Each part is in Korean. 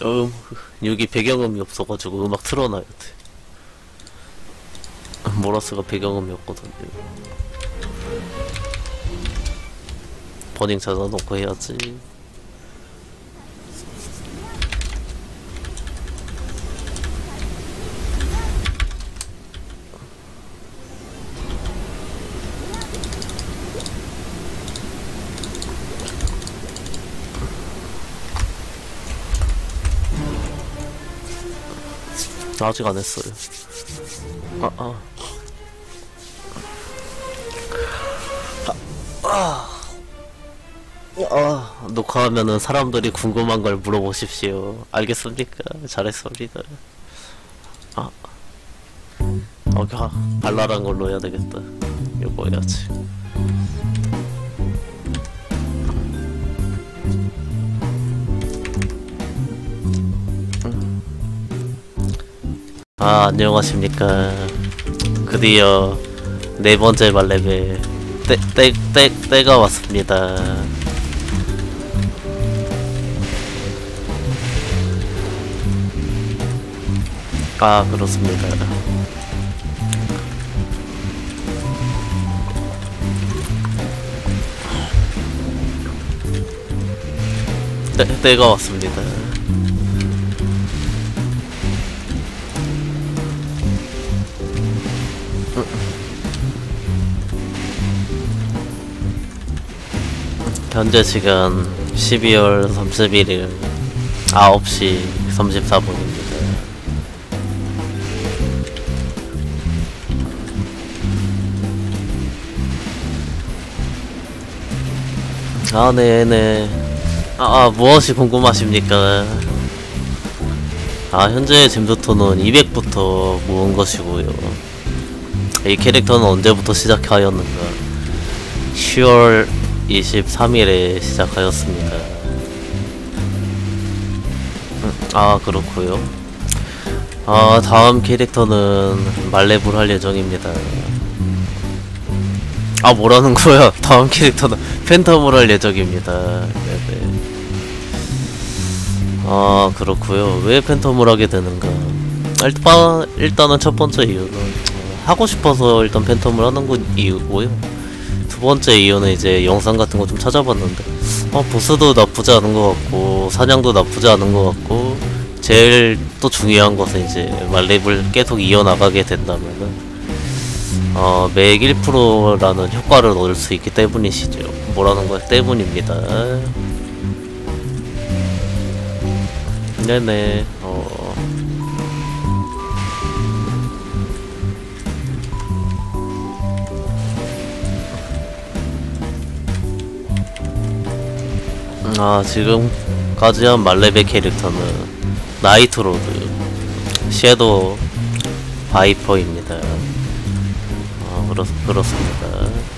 여기 배경음이 없어가지고 음악 틀어놔야 돼. 모라스가 배경음이 없거든요. 버닝 찾아놓고 해야지. 아직 안 했어요. 녹화하면은 사람들이 궁금한 걸 물어보십시오. 알겠습니까? 잘했습니다. 발랄한 걸로 해야 되겠다. 요거 해야지. 안녕하십니까. 드디어 4번째 말레벨 때가 왔습니다. 그렇습니다. 때가 왔습니다. 현재 시간 12월 31일 9시 34분입니다. 네네. 무엇이 궁금하십니까? 현재 잼도토는 200부터 모은 것이고요. 이 캐릭터는 언제부터 시작하였는가? 10월 23일에 시작하였습니다. 그렇고요. 다음 캐릭터는 말레볼 할 예정입니다. 뭐라는 거야? 다음 캐릭터는 팬텀을 할 예정입니다. 네네. 그렇고요. 왜 팬텀을 하게 되는가? 일단은 첫 번째 이유는 하고 싶어서 일단 팬텀을 하는 건 이유고요. 두 번째 이유는 이제 영상 같은 거 좀 찾아봤는데 보스도 나쁘지 않은 것 같고 사냥도 나쁘지 않은 것 같고 제일 또 중요한 것은 이제 말렙을 계속 이어나가게 된다면은 매일 1%라는 효과를 얻을 수 있기 때문이시죠. 뭐라는 거야? 때문입니다. 네네. 지금까지 한 말레벨 캐릭터는 나이트로드, 섀도우, 바이퍼입니다. 그렇습니다.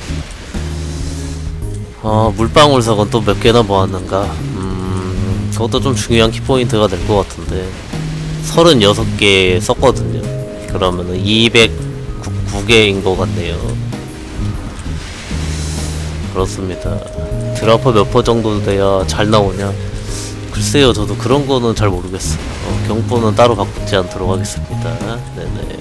물방울석은 또 몇 개나 모았는가? 그것도 좀 중요한 키포인트가 될 것 같은데 36개 썼거든요. 그러면은 209개인 것 같네요. 그렇습니다. 드라퍼 몇 퍼 정도 돼야 잘 나오냐? 글쎄요, 저도 그런 거는 잘 모르겠어요. 경보는 따로 바꾸지 않도록 하겠습니다. 네네.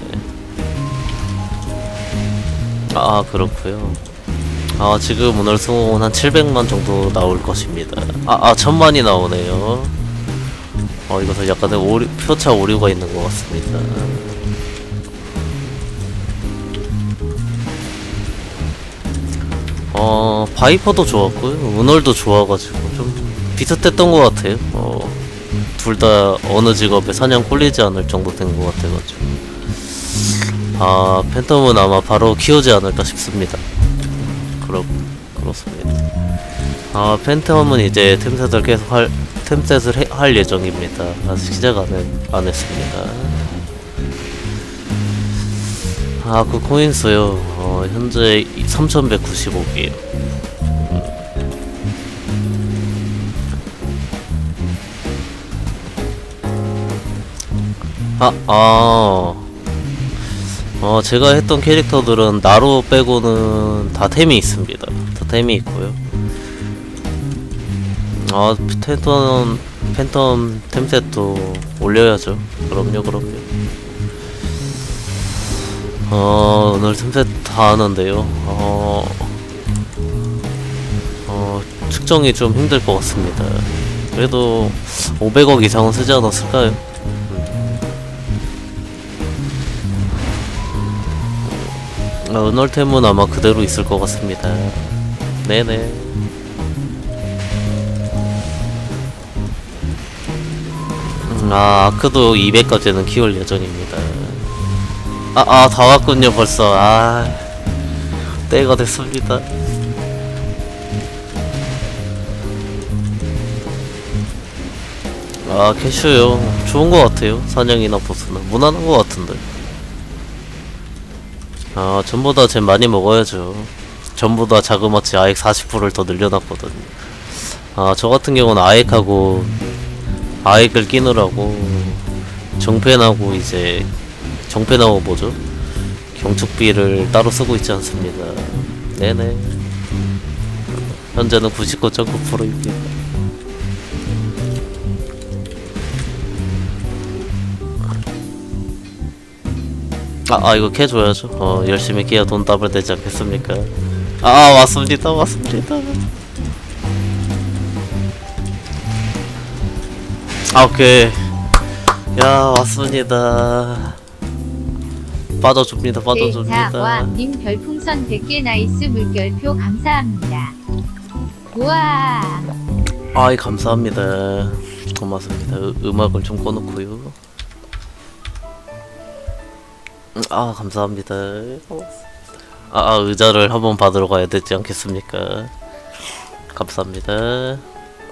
그렇구요. 지금 오늘 승호는 한 700만 정도 나올 것입니다. 1000만이 나오네요. 이것은 약간의 표차 오류가 있는 것 같습니다. 바이퍼도 좋았고요. 은월도 좋아가지고 좀 비슷했던 것 같아요. 둘 다 어느 직업에 사냥 꼴리지 않을 정도 된 것 같아가지고 팬텀은 아마 바로 키우지 않을까 싶습니다. 그렇습니다. 팬텀은 이제 템셋을 계속 템셋을 할 예정입니다. 아직 시작 안 했습니다. 그 코인수요. 현재 3195개요. 제가 했던 캐릭터들은 나루 빼고는 다 템이 있습니다. 다 템이 있고요. 팬텀 템셋도 올려야죠. 그럼요, 그럼요. 오늘 템셋 다 하는데요. 측정이 좀 힘들 것 같습니다. 그래도 500억 이상은 쓰지 않았을까요? 은월템은 아마 그대로 있을 것 같습니다. 네네. 아크도 200까지는 키울 예정입니다. 다 왔군요 벌써. 때가 됐습니다. 캐슈요. 좋은 것 같아요. 사냥이나 보스는 무난한 것 같은데. 전보다 쟨 많이 먹어야죠. 전보다 자그마치 아액 40%를 더 늘려놨거든요. 저 같은 경우는 아액하고 아액을 끼느라고 정펜하고 이제 정펜하고 뭐죠? 경축비를 따로 쓰고 있지 않습니다. 네네. 현재는 99.9%입니다. 이거 캐줘야죠. 열심히 깨야 돈 더블 되지 않겠습니까? 왔습니다. 오케이. 왔습니다. 빠져줍니다. 님 별풍선 100개 나이스 물결표 감사합니다. 우와. 감사합니다. 고맙습니다. 음악을 좀 꺼놓고요. 감사합니다. 의자를 한번 받으러 가야 되지 않겠습니까? 감사합니다.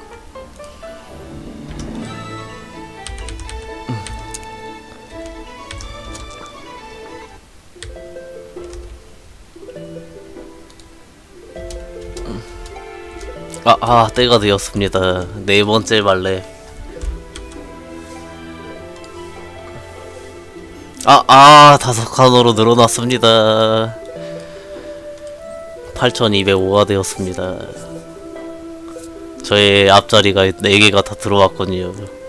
때가 되었습니다. 네 번째 말레. 다섯 칸으로 늘어났습니다. 8205가 되었습니다. 저의 앞자리가 4개가 다 들어왔거든요.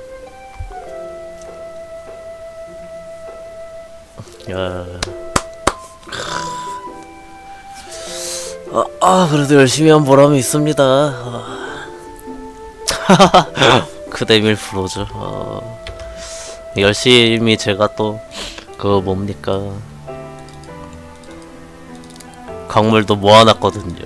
그래도 열심히 한 보람이 있습니다. 크데밀 프로즈. 열심히 제가 또 그거 뭡니까, 광물도 모아놨거든요.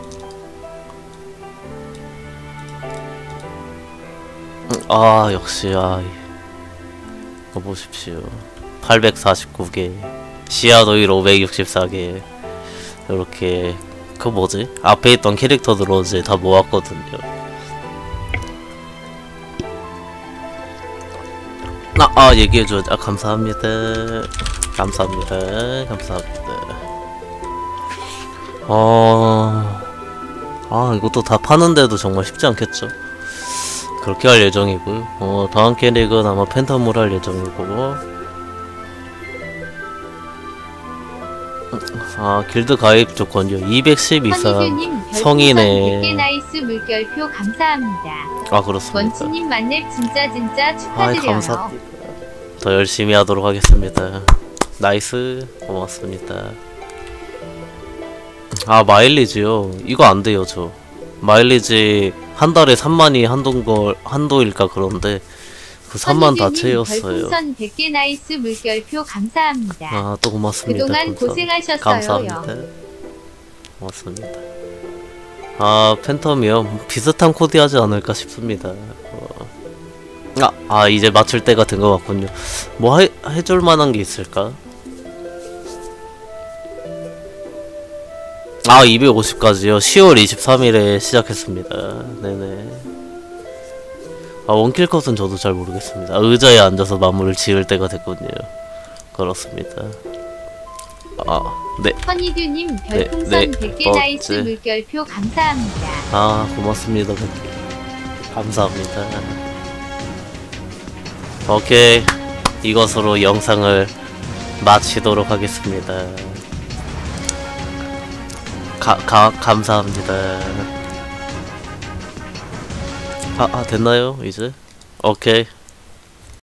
역시 이거 보십시오. 849개 시야도일 564개 이렇게 그 뭐지? 앞에 있던 캐릭터들 어제 다 모았거든요. 얘기해줘. 감사합니다. 감사합니다. 이것도 다 파는데도 정말 쉽지 않겠죠? 그렇게 할 예정이고요. 다음 캐릭은 아마 팬텀을 할 예정이고, 길드 가입 조건이요. 210 이상 성인의 100개 나이스 물결표 감사합니다. 그렇습니다. 원치님 만렙 진짜 축하드려요. 감사합니다. 더 열심히 하도록 하겠습니다. 나이스. 고맙습니다. 마일리지요. 이거 안 돼요. 저 마일리지 한 달에 3만이 한도일까 그런데 그 3만 다 채웠어요. 별풍선 100개 나이스 물결표 감사합니다. 또 고맙습니다. 그동안 고생하셨어요. 감사합니다. 고맙습니다. 팬텀이요. 비슷한 코디 하지 않을까 싶습니다. 이제 맞출 때가 된 것 같군요. 뭐 해줄 만한 게 있을까? 250까지요. 10월 23일에 시작했습니다. 네네. 원킬컷은 저도 잘 모르겠습니다. 의자에 앉아서 나무를 지을 때가 됐군요. 그렇습니다. 네. 허니듀님 별풍선 100개 나이스 물결표 감사합니다. 고맙습니다. 감사합니다. 오케이. 이것으로 영상을 마치도록 하겠습니다. 감사합니다. 됐나요 이제? 오케이.